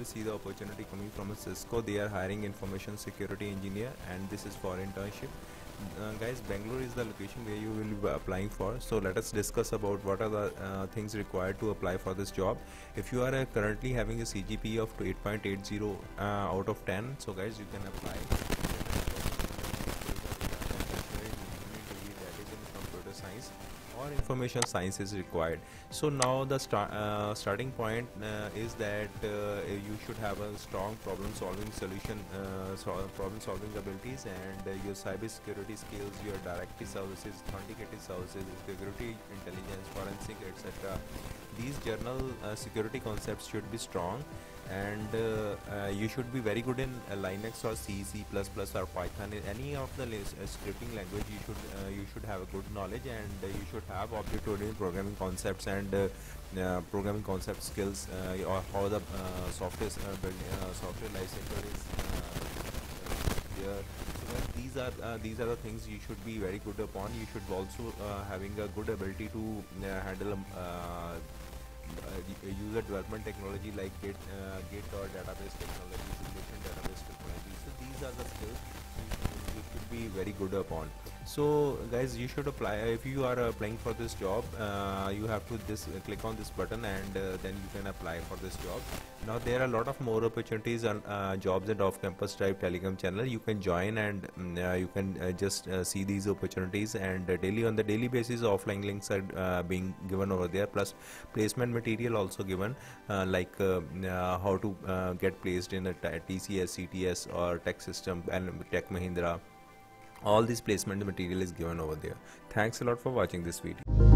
will see the opportunity coming from a Cisco. They are hiring information security engineer, and this is for internship. Guys, Bangalore is the location where you will be applying for. So let us discuss about what are the things required to apply for this job. If you are currently having a CGPA of 8.80 out of 10, so guys, you can apply. That is in computer science or information science is required. So now the starting point is that you should have a strong problem solving abilities, and your cyber security skills, your directory services, authenticated services, security intelligence, forensic, etc. These general security concepts should be strong, and you should be very good in Linux or C, C++ or Python. Any of the scripting language you should have a good knowledge, and you should have object-oriented programming concepts and programming concept skills, or how the software life cycle is there. So these are the things you should be very good upon. You should also having a good ability to handle user development technology like Git or database technology, relation database technology. So these are the skills you should be very good upon. So guys, you should apply. If you are applying for this job, you have to click on this button, and then you can apply for this job. Now there are a lot of more opportunities on jobs at off-campus type Telegram channel. You can join, and you can just see these opportunities, and on the daily basis offline links are being given over there, plus placement material also given, like how to get placed in a TCS, CTS or Tech System and Tech Mahindra. All this placement material is given over there. Thanks a lot for watching this video.